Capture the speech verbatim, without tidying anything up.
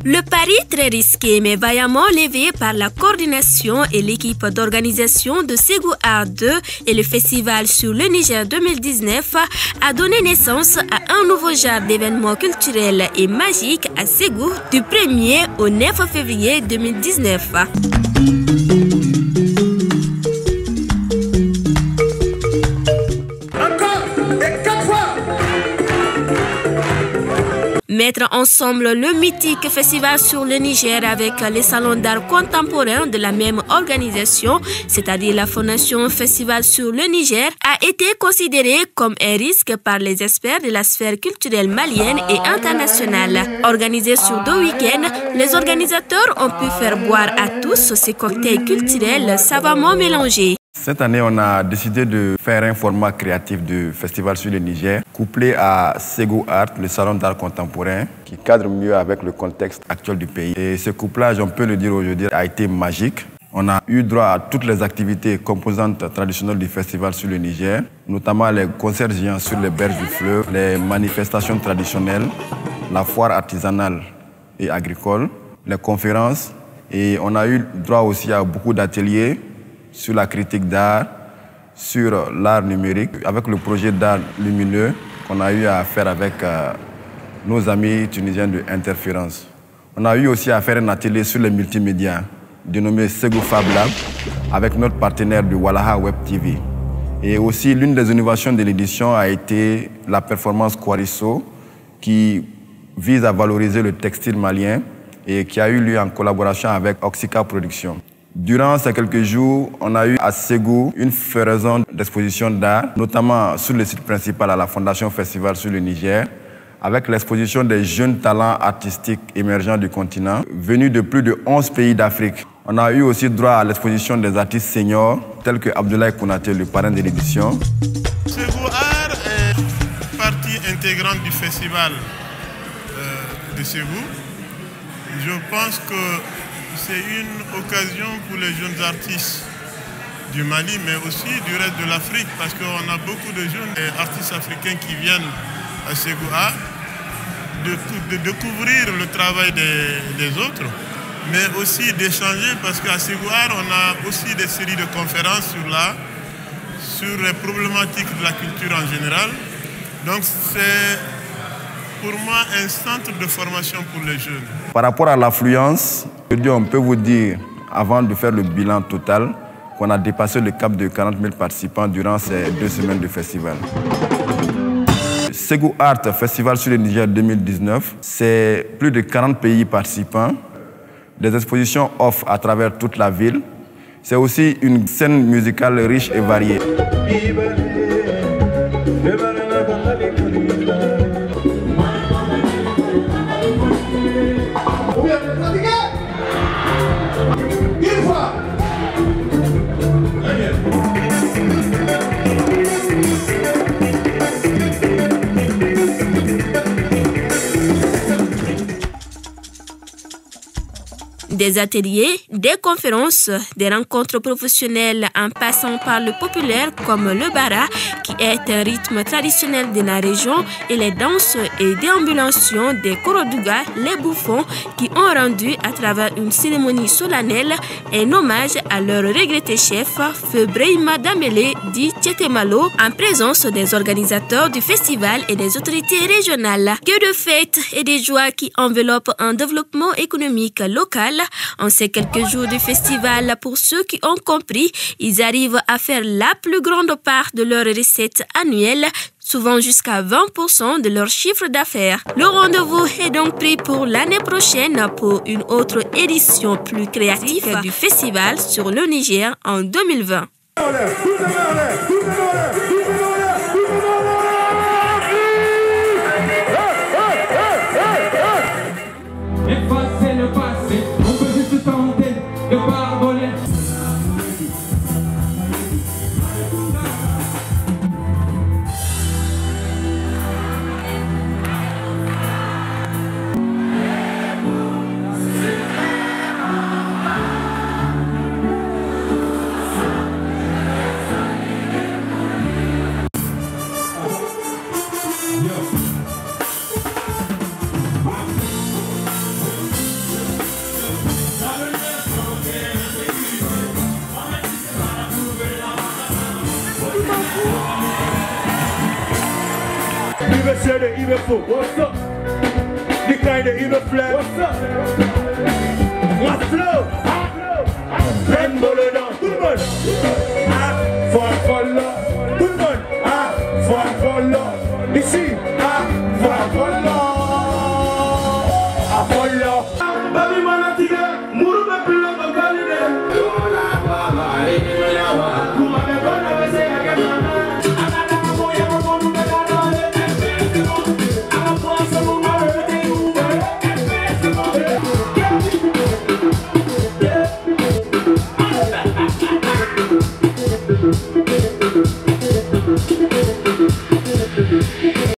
Le pari très risqué mais vaillamment levé par la coordination et l'équipe d'organisation de Ségou Art deux et le festival sur le Niger deux mille dix-neuf a donné naissance à un nouveau genre d'événements culturels et magiques à Ségou du premier au neuf février deux mille dix-neuf. Mettre ensemble le mythique festival sur le Niger avec les salons d'art contemporain de la même organisation, c'est-à-dire la Fondation Festival sur le Niger, a été considéré comme un risque par les experts de la sphère culturelle malienne et internationale. Organisé sur deux week-ends, les organisateurs ont pu faire boire à tous ces cocktails culturels savamment mélangés. Cette année, on a décidé de faire un format créatif de festival sur le Niger, couplé à Ségou Art, le salon d'art contemporain, qui cadre mieux avec le contexte actuel du pays. Et ce couplage, on peut le dire aujourd'hui, a été magique. On a eu droit à toutes les activités composantes traditionnelles du festival sur le Niger, notamment les concerts géants sur les berges du fleuve, les manifestations traditionnelles, la foire artisanale et agricole, les conférences. Et on a eu droit aussi à beaucoup d'ateliers sur la critique d'art, sur l'art numérique, avec le projet d'art lumineux qu'on a eu à faire avec euh, nos amis tunisiens de Interférence. On a eu aussi à faire un atelier sur les multimédias, dénommé Ségou Fab Lab, avec notre partenaire du Walaha Web T V. Et aussi, l'une des innovations de l'édition a été la performance Kwariso, qui vise à valoriser le textile malien et qui a eu lieu en collaboration avec Oxyca Productions. Durant ces quelques jours, on a eu à Ségou une floraison d'expositions d'art, notamment sur le site principal à la Fondation Festival sur le Niger, avec l'exposition des jeunes talents artistiques émergents du continent, venus de plus de onze pays d'Afrique. On a eu aussi droit à l'exposition des artistes seniors, tels que Abdoulaye Kounaté, le parrain de l'édition. Ségou Art est partie intégrante du festival euh, de Ségou. Je pense que c'est une occasion pour les jeunes artistes du Mali, mais aussi du reste de l'Afrique, parce qu'on a beaucoup de jeunes artistes africains qui viennent à Ségou Art, de, de découvrir le travail des, des autres, mais aussi d'échanger, parce qu'à Ségou Art, on a aussi des séries de conférences sur l'art, sur les problématiques de la culture en général. Donc c'est pour moi un centre de formation pour les jeunes. Par rapport à l'affluence, on peut vous dire, avant de faire le bilan total, qu'on a dépassé le cap de quarante mille participants durant ces deux semaines de festival. Ségou Art Festival sur le Niger deux mille dix-neuf, c'est plus de quarante pays participants, des expositions off à travers toute la ville. C'est aussi une scène musicale riche et variée. Des ateliers, des conférences, des rencontres professionnelles en passant par le populaire comme le bara, qui est un rythme traditionnel de la région, et les danses et déambulations des Koroduga, les bouffons, qui ont rendu à travers une cérémonie solennelle un hommage à leur regretté chef, Feu Brahima Damele, dit Tchetemalo, en présence des organisateurs du festival et des autorités régionales. Que de fêtes et de joies qui enveloppent un développement économique local. En ces quelques jours du festival, pour ceux qui ont compris, ils arrivent à faire la plus grande part de leurs recettes annuelles, souvent jusqu'à vingt pour cent de leur chiffre d'affaires. Le rendez-vous est donc pris pour l'année prochaine pour une autre édition plus créative du festival sur le Niger en deux mille vingt. Il veut serrer, il veut faux. What's up? The kind of evil flag. What's up? What flow? Plein bolo dans tout le monde. Ah, faut un follow. Tout le monde. Ah, faut un follow. Ici, ah, faut un follow.